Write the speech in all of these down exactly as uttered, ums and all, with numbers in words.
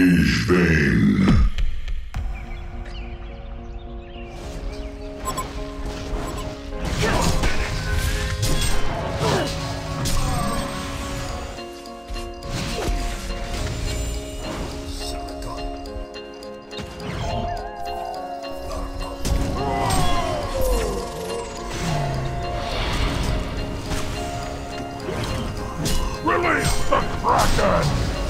Magebane. Release the Kraken!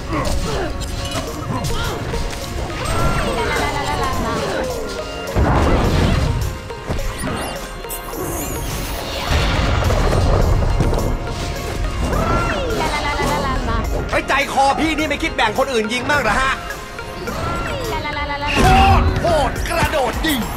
ไอ้ใจคอพี่นี่ไม่คิดแบ่งคนอื่นยิงบ้างเหรอฮะโคตรโหดกระโดดยิง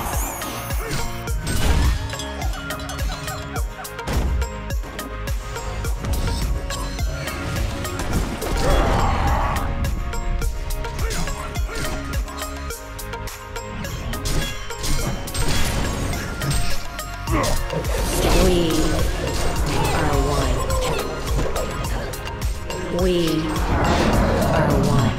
We are one.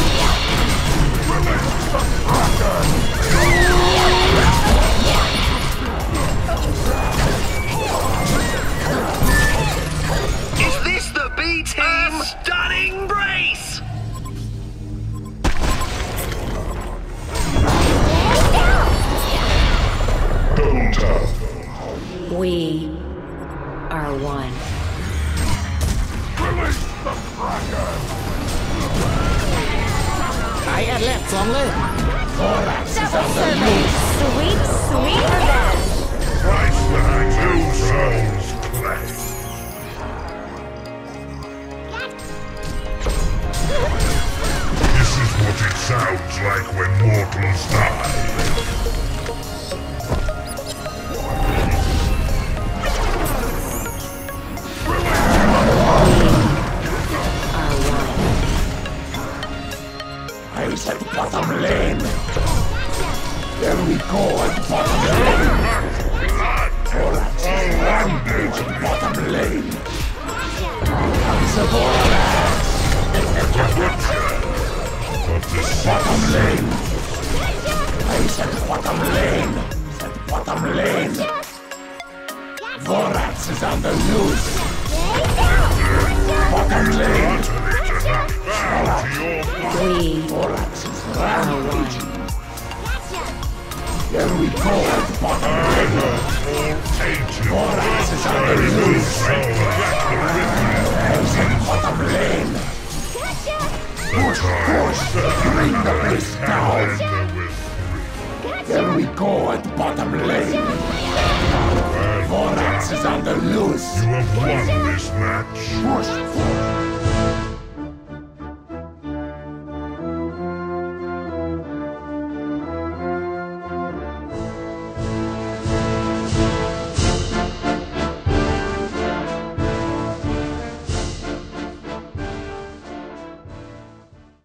Is this the B team? A stunning brace! Double tap. We are one. I had left songเลย Sweet, sweet revenge. Price tag. Two souls clash. This is what it sounds like when mortals die. I said bottom lane. There we go at bottom lane. Alright, rampage at bottom lane. Comes the Borax. Bottom lane. I said bottom lane. Said bottom lane. Borax is on the loose. Bottom lane. We Borax is rampaging. There we go at bottom lane. Borax is on the loose. There's a bottom lane. Push, push, bring the base down. There we go at bottom lane. Borax is on the loose. You have won this match. Push, push.